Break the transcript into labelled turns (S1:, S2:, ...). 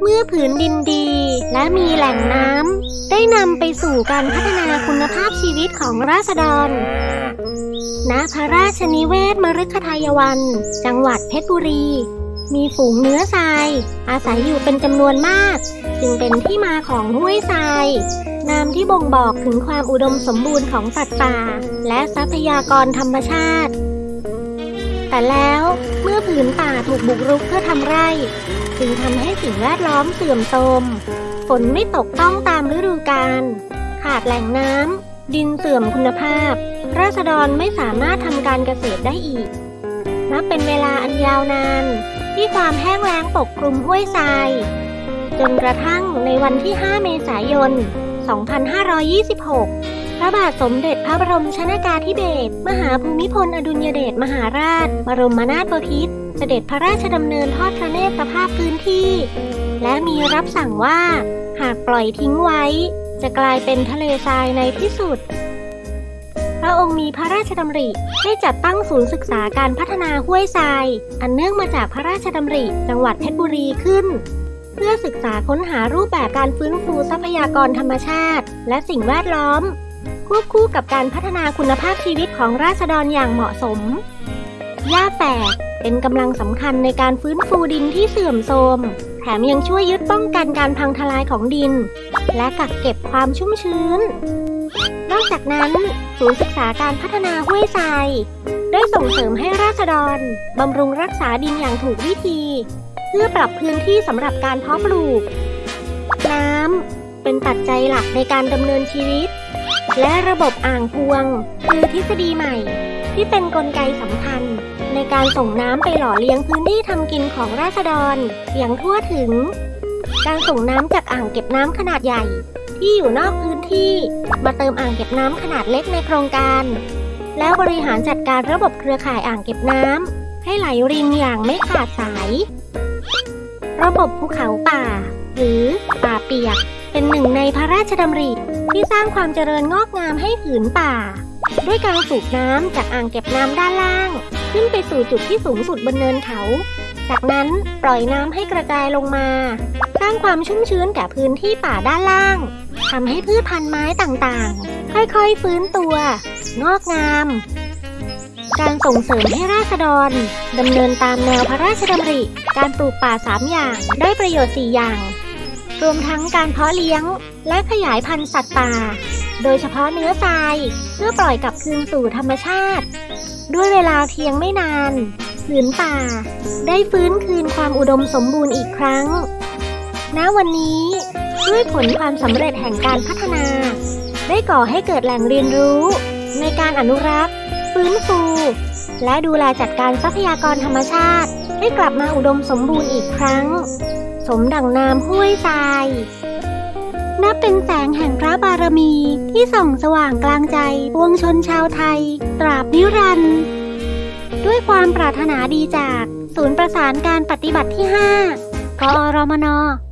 S1: เมื่อผืนดินดีและมีแหล่งน้ำได้นำไปสู่การพัฒนาคุณภาพชีวิตของราษฎรณพระราชนิเวศมฤคทายวันจังหวัดเพชรบุรีมีฝูงเนื้อทรายอาศัยอยู่เป็นจำนวนมากจึงเป็นที่มาของห้วยทรายนามที่บ่งบอกถึงความอุดมสมบูรณ์ของสัตว์ป่าและทรัพยากรธรรมชาติแต่แล้วเมื่อผืนป่าถูกบุกรุกเพื่อทำไร่จึงทำให้สิ่งแวดล้อมเสื่อมโทรมฝนไม่ตกต้องตามฤดูกาลขาดแหล่งน้ำดินเสื่อมคุณภาพราษฎรไม่สามารถทำการเกษตรได้อีกนับเป็นเวลาอันยาวนานที่ความแห้งแล้งปกคลุมห้วยทรายจนกระทั่งในวันที่ 5 เมษายน 2526 พระบาทสมเด็จพระบรมชนกาธิเบศรมหาภูมิพลอดุลยเดชมหาราชบรมนาถบพิตรเสด็จพระราชดำเนินทอดพระเนตรภาพพื้นที่และมีรับสั่งว่าหากปล่อยทิ้งไว้จะกลายเป็นทะเลทรายในที่สุดพระองค์มีพระราชดำริให้จัดตั้งศูนย์ศึกษาการพัฒนาห้วยทรายอันเนื่องมาจากพระราชดำริจังหวัดเพชรบุรีขึ้นเพื่อศึกษาค้นหารูปแบบการฟื้นฟูทรัพยากรธรรมชาติและสิ่งแวดล้อมควบคู่กับการพัฒนาคุณภาพชีวิตของราษฎรอย่างเหมาะสมหญ้าแฝกเป็นกำลังสำคัญในการฟื้นฟูดินที่เสื่อมโทรมแถมยังช่วยยึดป้องกันการพังทลายของดินและกักเก็บความชุ่มชื้นนอกจากนั้นศูนย์ศึกษาการพัฒนาห้วยทรายได้ส่งเสริมให้ราษฎรบำรุงรักษาดินอย่างถูกวิธีเพื่อปรับพื้นที่สำหรับการเพาะปลูกน้ำเป็นปัจจัยหลักในการดำเนินชีวิตและระบบอ่างพวงคือทฤษฎีใหม่ที่เป็นกลไกสำคัญในการส่งน้ำไปหล่อเลี้ยงพื้นที่ทำกินของราษฎรอย่างทั่วถึงการส่งน้ำจากอ่างเก็บน้ำขนาดใหญ่ที่อยู่นอกพื้นที่มาเติมอ่างเก็บน้ำขนาดเล็กในโครงการแล้วบริหารจัดการระบบเครือข่ายอ่างเก็บน้ำให้ไหลรินอย่างไม่ขาดสายระบบภูเขาป่าหรือป่าเปียกเป็นหนึ่งในพระราชดำริที่สร้างความเจริญงอกงามให้ผืนป่าด้วยการสูบน้ำจากอ่างเก็บน้ำด้านล่างขึ้นไปสู่จุดที่สูงสุดบนเนินเขาจากนั้นปล่อยน้ำให้กระจายลงมาสร้างความชุ่มชื้นแก่พื้นที่ป่าด้านล่างทำให้พืชพันธุ์ไม้ต่างๆค่อยๆฟื้นตัวงอกงามการส่งเสริมให้ราษฎรดำเนินตามแนวพระราชดำริการปลูกป่า3อย่างได้ประโยชน์4อย่างรวมทั้งการเพาะเลี้ยงและขยายพันธุ์สัตว์ป่าโดยเฉพาะเนื้อทรายเพื่อปล่อยกลับคืนสู่ธรรมชาติด้วยเวลาเพียงไม่นานผืนป่าได้ฟื้นคืนความอุดมสมบูรณ์อีกครั้งณวันนี้ด้วยผลความสำเร็จแห่งการพัฒนาได้ก่อให้เกิดแหล่งเรียนรู้ในการอนุรักษ์ฟื้นฟูและดูแลจัดการทรัพยากรธรรมชาติให้กลับมาอุดมสมบูรณ์อีกครั้งสมดั่งนามห้วยทรายนับเป็นแสงแห่งพระบารมีที่ส่องสว่างกลางใจปวงชนชาวไทยตราบนิรันดร์ด้วยความปรารถนาดีจากศูนย์ประสานการปฏิบัติที่ 5 กอรมน